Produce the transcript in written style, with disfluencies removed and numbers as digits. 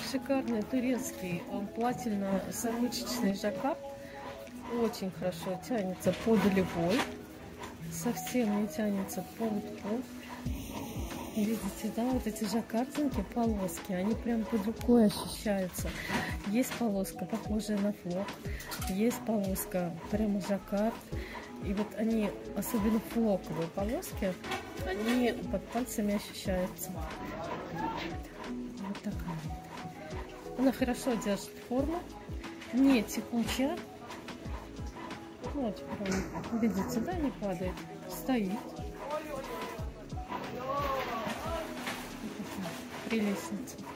шикарный турецкий плательно-сорочечный жаккард. Очень хорошо тянется под левой. Совсем не тянется под пол. Видите, да, вот эти жаккардинки, полоски, они прям под рукой ощущаются. Есть полоска, похожая на флок, есть полоска прямо жаккард. И вот они, особенно флоковые полоски, они под пальцами ощущаются. Вот такая. Она хорошо держит форму, не текучая. Вот, прям, видите, да, не падает, стоит. Прелестница.